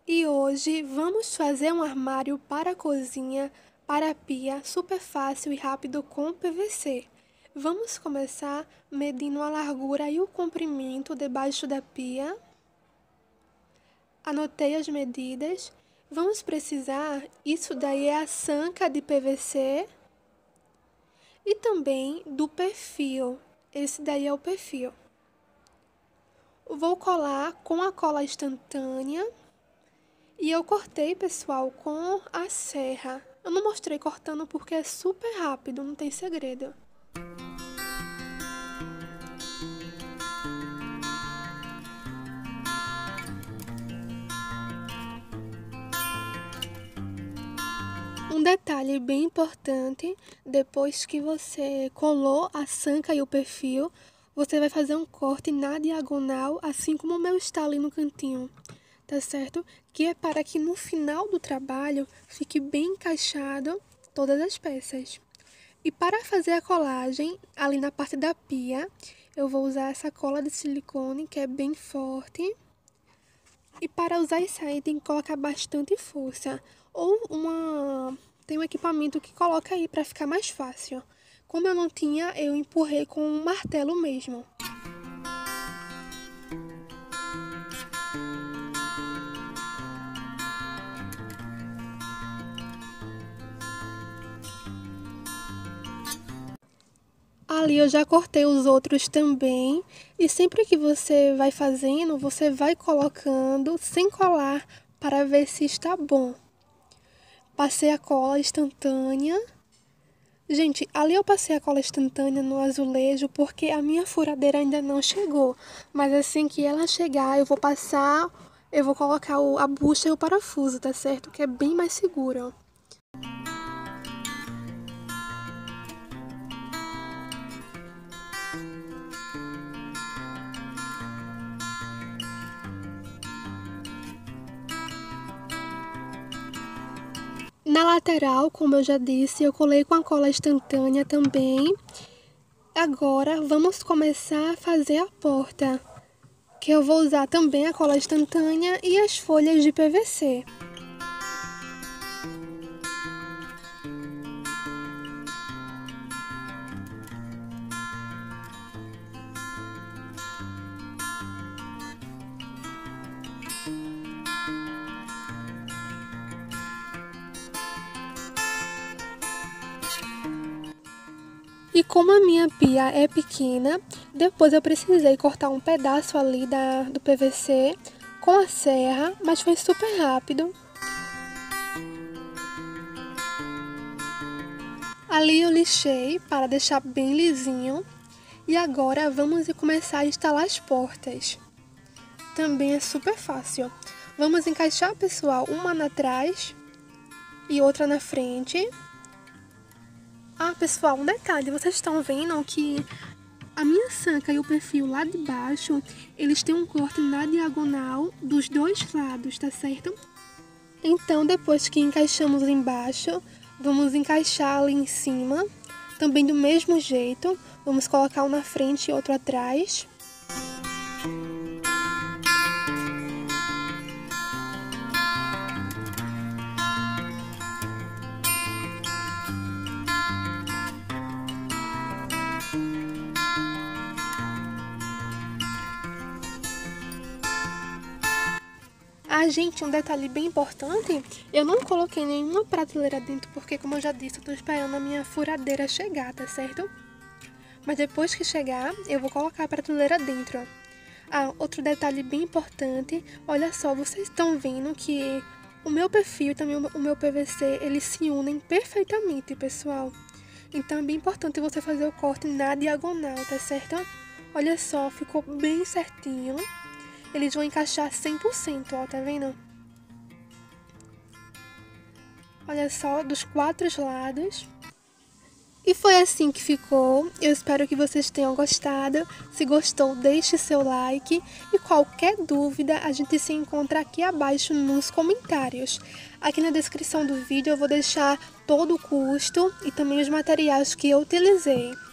E hoje vamos fazer um armário para a cozinha, para a pia, super fácil e rápido com PVC. Vamos começar medindo a largura e o comprimento debaixo da pia. Anotei as medidas. Vamos precisar, isso daí é a sanca de PVC e também do perfil. Esse daí é o perfil. Vou colar com a cola instantânea. E eu cortei, pessoal, com a serra. Eu não mostrei cortando porque é super rápido, não tem segredo. Um detalhe bem importante, depois que você colou a sanca e o perfil, você vai fazer um corte na diagonal, assim como o meu está ali no cantinho. Tá certo? Que é para que no final do trabalho fique bem encaixado todas as peças. E para fazer a colagem, ali na parte da pia, eu vou usar essa cola de silicone, que é bem forte. E para usar isso aí, tem que colocar bastante força. Ou tem um equipamento que coloca aí para ficar mais fácil. Como eu não tinha, eu empurrei com um martelo mesmo. Ali eu já cortei os outros também, e sempre que você vai fazendo, você vai colocando sem colar para ver se está bom. Passei a cola instantânea. Gente, ali eu passei a cola instantânea no azulejo porque a minha furadeira ainda não chegou. Mas assim que ela chegar, eu vou colocar a bucha e o parafuso, tá certo? Que é bem mais seguro. Na lateral, como eu já disse, eu colei com a cola instantânea também. Agora, vamos começar a fazer a porta, que eu vou usar também a cola instantânea e as folhas de PVC. E como a minha pia é pequena, depois eu precisei cortar um pedaço ali do PVC com a serra, mas foi super rápido. Ali eu lixei para deixar bem lisinho. E agora vamos começar a instalar as portas. Também é super fácil. Vamos encaixar, pessoal, uma na trás e outra na frente. Ah, pessoal, um detalhe, vocês estão vendo que a minha sanca e o perfil lá de baixo, eles têm um corte na diagonal dos dois lados, tá certo? Então, depois que encaixamos embaixo, vamos encaixar ali em cima, também do mesmo jeito. Vamos colocar um na frente e outro atrás. Ah, gente, um detalhe bem importante, eu não coloquei nenhuma prateleira dentro, porque como eu já disse, eu tô esperando a minha furadeira chegar, tá certo? Mas depois que chegar, eu vou colocar a prateleira dentro. Ah, outro detalhe bem importante, olha só, vocês estão vendo que o meu perfil e também o meu PVC, eles se unem perfeitamente, pessoal. Então é bem importante você fazer o corte na diagonal, tá certo? Olha só, ficou bem certinho. Eles vão encaixar 100%, ó, tá vendo? Olha só, dos 4 lados. E foi assim que ficou. Eu espero que vocês tenham gostado. Se gostou, deixe seu like. E qualquer dúvida, a gente se encontra aqui abaixo nos comentários. Aqui na descrição do vídeo eu vou deixar todo o custo e também os materiais que eu utilizei.